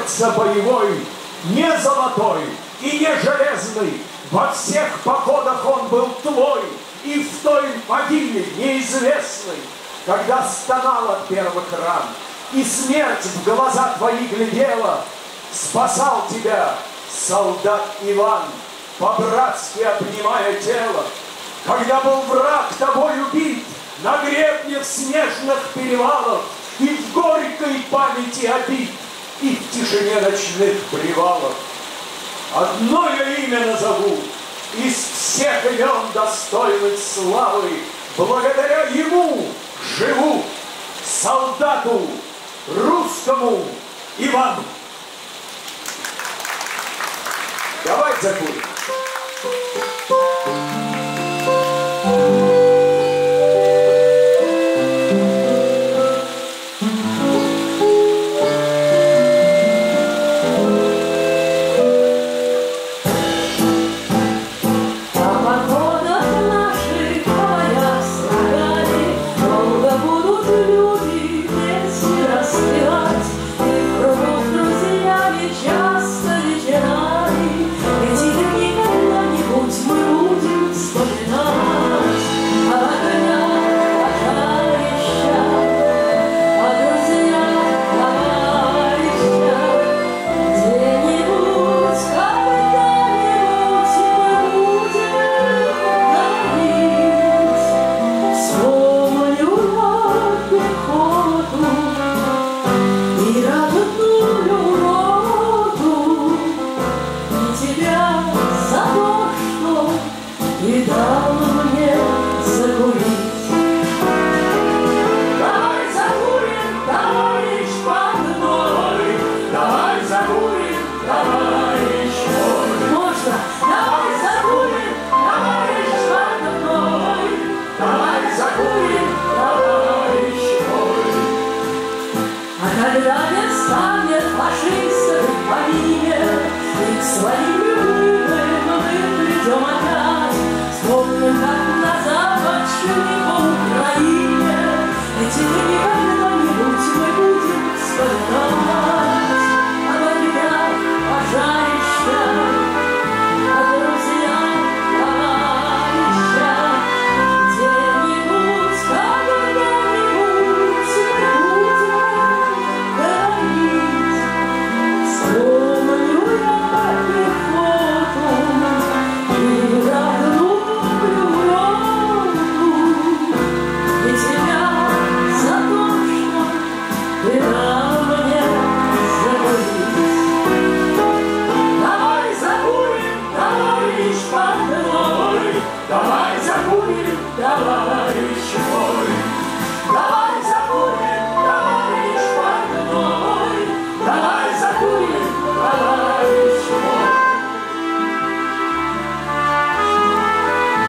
сердце боевой, не золотой и не железный, во всех походах он был твой, и в той могиле неизвестной, когда стонал от первых ран, и смерть в глаза твои глядела, спасал тебя солдат Иван, по-братски обнимая тело. Когда был враг тобой убит на гребнях снежных перевалов, и в горькой памяти обид, и в тишине ночных привалов. Одно я имя назову, из всех имен достойных славы, благодаря ему живу, солдату русскому Ивану. Давай закурим. Когда не станет фашистов во имя их своих